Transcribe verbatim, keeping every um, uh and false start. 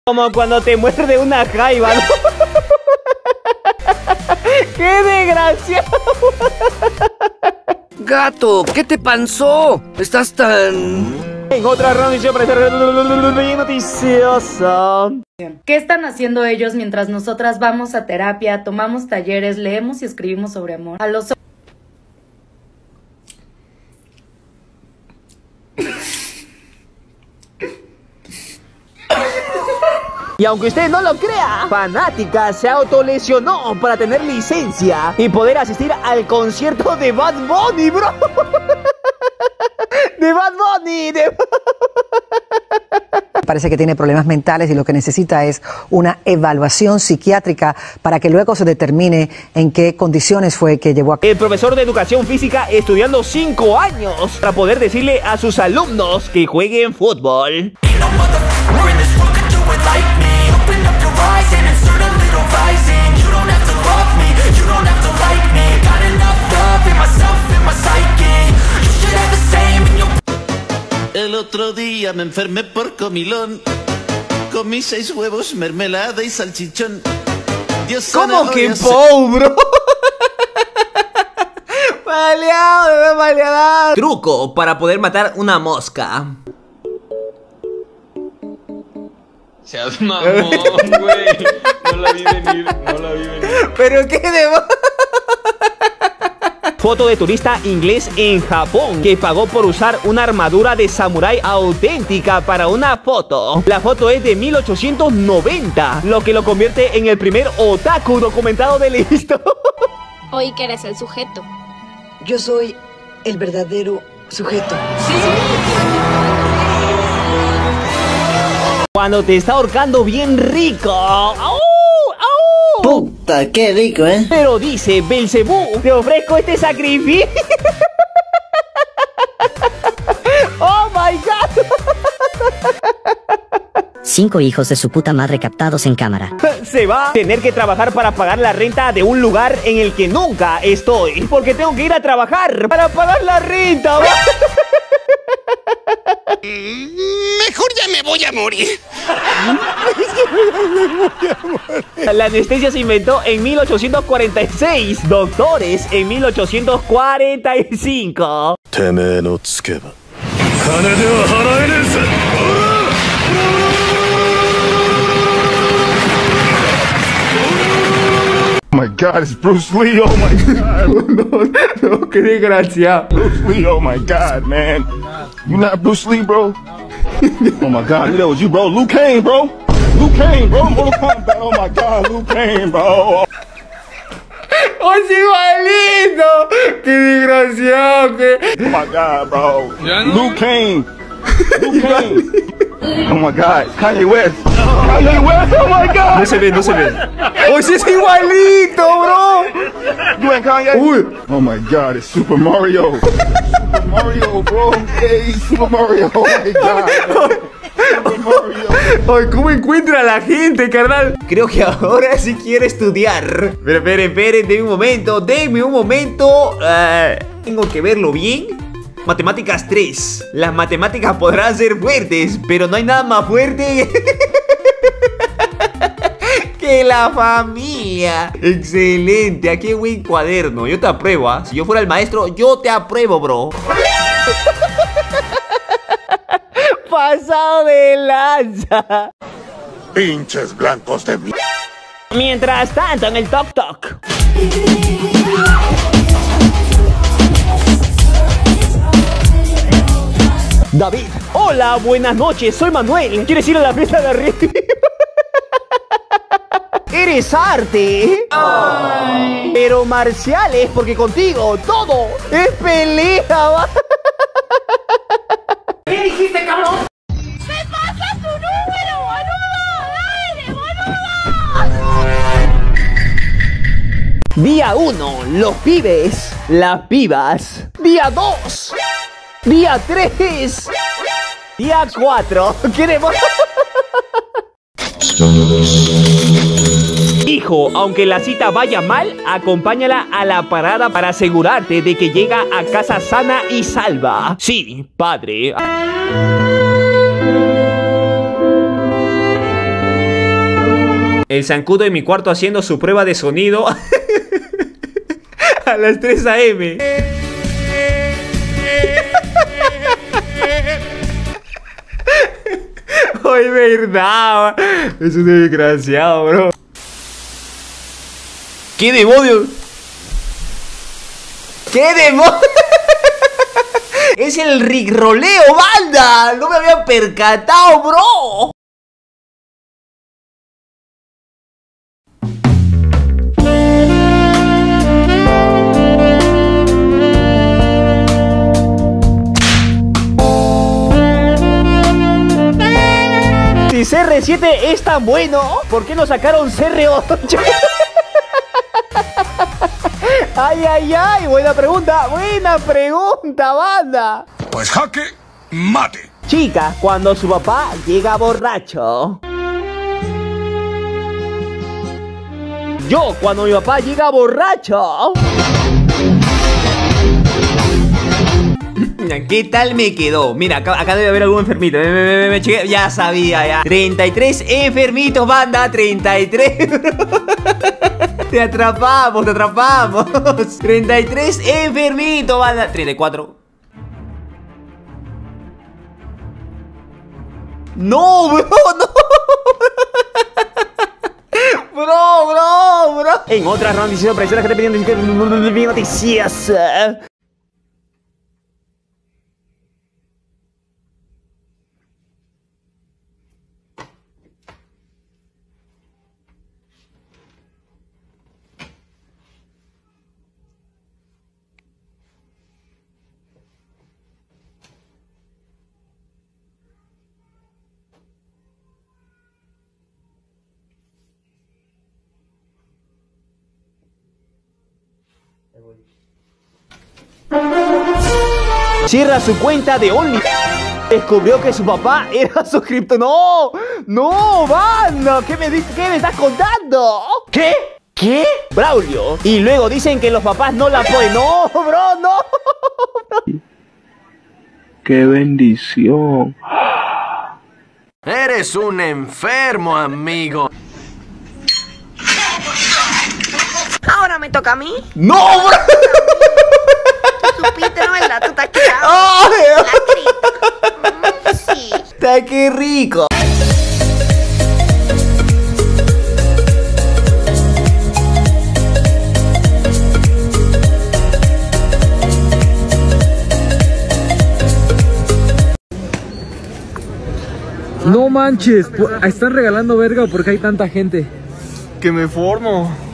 Como cuando te muerde una jaiba, ¿no? ¡Qué desgraciado! Gato, ¿qué te pasó? Estás tan... En otra rendición para estar noticiosa. ¿Qué están haciendo ellos mientras nosotras vamos a terapia, tomamos talleres, leemos y escribimos sobre amor? A los... Y aunque usted no lo crea, Fanática se autolesionó para tener licencia y poder asistir al concierto de Bad Bunny, bro. De Bad Bunny, de... Parece que tiene problemas mentales y lo que necesita es una evaluación psiquiátrica para que luego se determine en qué condiciones fue que llevó a... El profesor de educación física estudiando cinco años para poder decirle a sus alumnos que jueguen fútbol. El otro día me enfermé por comilón. Comí seis huevos, mermelada y salchichón. Dios ¿Cómo que pobre? Maleado, maleado. Truco para poder matar una mosca. Seas mamón, güey. No la vi venir, no la vi venir. ¿Pero qué debo? Foto de turista inglés en Japón que pagó por usar una armadura de samurái auténtica para una foto. La foto es de mil ochocientos noventa, lo que lo convierte en el primer otaku documentado de la historia. Oí que eres el sujeto. Yo soy el verdadero sujeto. Sí. Cuando te está ahorcando bien rico. ¡Au! Puta, qué rico, ¿eh? Pero dice Belcebú, te ofrezco este sacrificio. Oh my god. Cinco hijos de su puta madre captados en cámara. Se va a tener que trabajar para pagar la renta de un lugar en el que nunca estoy. Porque tengo que ir a trabajar para pagar la renta. Mejor ya me voy a morir. La anestesia se inventó en mil ochocientos cuarenta y seis. Doctores en mil ochocientos cuarenta y cinco. Oh my God, it's Bruce Lee, oh my God. No, no, qué desgracia. Bruce Lee, oh my God, man. You not Bruce Lee, bro? Oh my God, that was you, bro. Liu Kang, bro. Liu Kang, bro. Mortal Kombat, oh my God, Liu Kang, bro. ¡Oh, es igualito! ¡Qué desgraciado! ¿Qué? Oh my God, bro. Liu Kang. Liu Kang. Oh my God, Kanye West. Kanye West, oh my God. No se ve, no se ve. ¡Oh, sí es igualito, bro! You ain't Kanye? Uy. Oh my God, it's Super Mario. Super Mario, bro. Hey, Super Mario. Oh my God. Super Mario. Ay, ¿cómo encuentra a la gente, carnal? Creo que ahora sí quiere estudiar. Pero esperen, esperen, denme un momento, denme un momento. Uh, tengo que verlo bien. Matemáticas tres. Las matemáticas podrán ser fuertes, pero no hay nada más fuerte que la familia. Excelente, aquí hay buen cuaderno. Yo te apruebo, ¿eh? Si yo fuera el maestro, yo te apruebo, bro. Pasado de lanza. Pinches blancos de mierda. Mientras tanto, en el Tok Tok. David, hola, buenas noches, soy Manuel. ¿Quieres ir a la fiesta de arriba? Eres arte. Ay. Pero marciales, porque contigo todo es pelea. ¿Qué dijiste, cabrón? ¡Me pasa tu número, boludo! ¡Dale, boludo! Día uno, los pibes, las pibas. Día dos. Día tres. Día cuatro. Queremos... Hijo, aunque la cita vaya mal, acompáñala a la parada para asegurarte de que llega a casa sana y salva. Sí, padre. El zancudo en mi cuarto haciendo su prueba de sonido a las tres a eme Ay, verdad. Es un desgraciado, bro. ¿Qué demonios? ¿Qué demonios? Es el rigroleo, banda. No me había percatado, bro. Si C R siete es tan bueno, ¿por qué no sacaron C R ocho? Ay, ay, ay, buena pregunta, buena pregunta, banda. Pues jaque mate. Chica, cuando su papá llega borracho. Yo, cuando mi papá llega borracho. ¿Qué tal me quedó? Mira, acá, acá debe haber algún enfermito. Me, me, me, me, chequé. Ya sabía, ya. treinta y tres enfermitos, banda. treinta y tres. Te atrapamos, te atrapamos. treinta y tres enfermitos, banda. treinta y cuatro. No, bro, no. Bro, bro, bro. En otra ronda diciendo presiones que te pidiendo noticias. Cierra su cuenta de Only. Descubrió que su papá era suscriptor. ¡No! ¡No, banda! ¿Qué me, ¿Qué me estás contando? ¿Qué? ¿Qué? Braulio. Y luego dicen que los papás no la apoyan. ¡No, bro! ¡No! ¡Qué bendición! Eres un enfermo, amigo. Ahora me toca a mí. ¡No, bro! Supiste, ¿no? ¿Verdad? Tú te has quedado. ¡Oh! Mm, sí. ¡Está qué rico! No manches, ¿están regalando verga o porque hay tanta gente? Que me formo.